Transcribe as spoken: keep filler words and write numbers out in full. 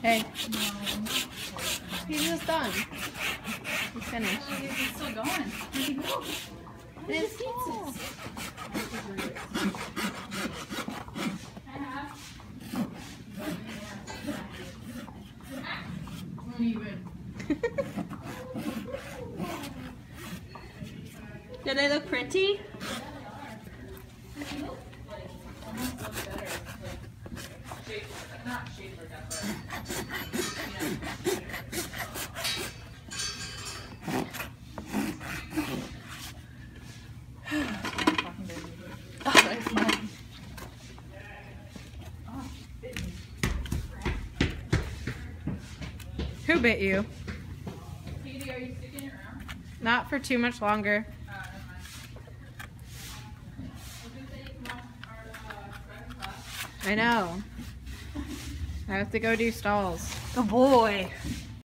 Hey. No. He's just done. He's finished. Oh, he's still going. Where'd he go? Where's his pizzas? Won't even. Do they look pretty? Not shaped like that, but Oh, that's fine. Who bit you? Katie, are you sticking your arm? Not for too much longer. Uh, never mind. I was gonna say you can watch our uh, driving class. I know. I have to go do stalls. Good boy.